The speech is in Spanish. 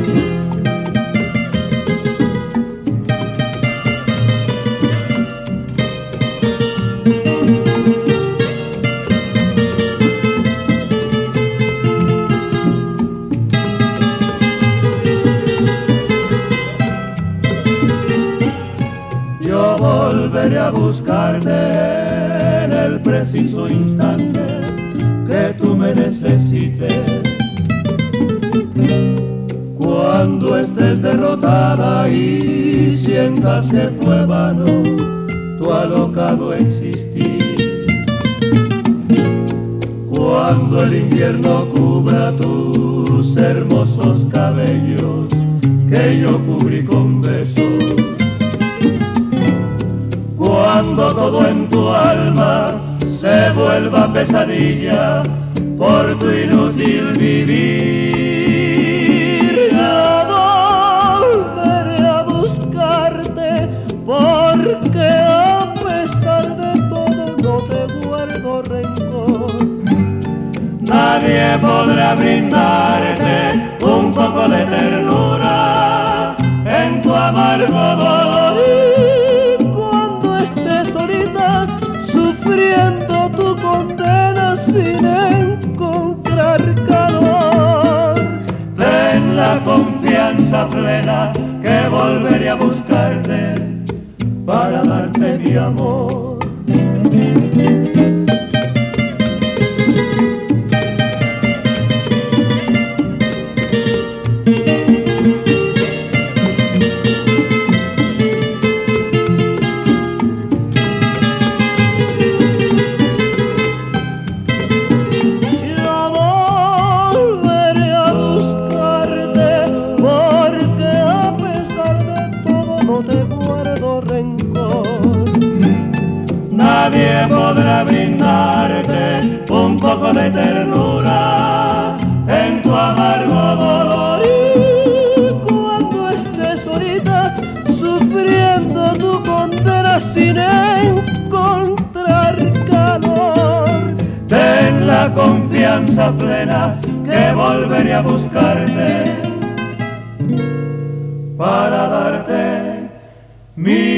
Yo volveré a buscarte en el preciso instante que tú me necesites. Cuando estés derrotada y sientas que fue vano tu alocado existir. Cuando el invierno cubra tus hermosos cabellos que yo cubrí con besos. Cuando todo en tu alma se vuelva pesadilla por tu inútil vivir. Ya volveré a buscarte, porque a pesar de todo no te guardo rencor. Nadie podrá brindarte un poco de ternura en tu amargo dolor. Sufriendo tu condena sin encontrar calor. Ten la confianza plena que volveré a buscarte para darte mi amor. Nadie podrá brindarte un poco de ternura en tu amargo dolor. Y cuando estés solita sufriendo tu condena sin encontrar calor, ten la confianza plena que volveré a buscarte para darte mi